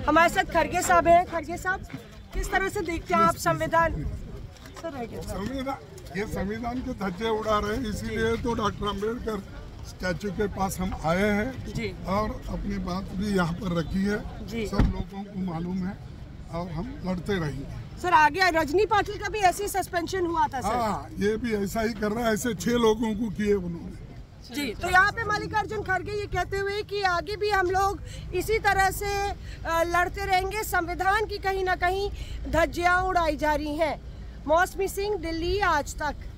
हमारे साथ खड़गे साहब हैं। खड़गे साहब, किस तरह से देखते हैं आप संविधान? ये संविधान के धज्जे उड़ा रहे हैं, इसीलिए तो डॉक्टर अम्बेडकर स्टैचू के पास हम आए हैं जी। और अपनी बात भी यहाँ पर रखी है जी। सब लोगों को मालूम है और हम लड़ते रहेंगे। सर आगे रजनी पाटिल का भी ऐसे सस्पेंशन हुआ था सर। हाँ, ये भी ऐसा ही कर रहा है, ऐसे 6 लोगों को किए उन्होंने जी। तो यहाँ पे मल्लिकार्जुन खड़गे ये कहते हुए कि आगे भी हम लोग इसी तरह से लड़ते रहेंगे, संविधान की कहीं ना कहीं धज्जियां उड़ाई जा रही हैं। मौसमी सिंह, दिल्ली, आज तक।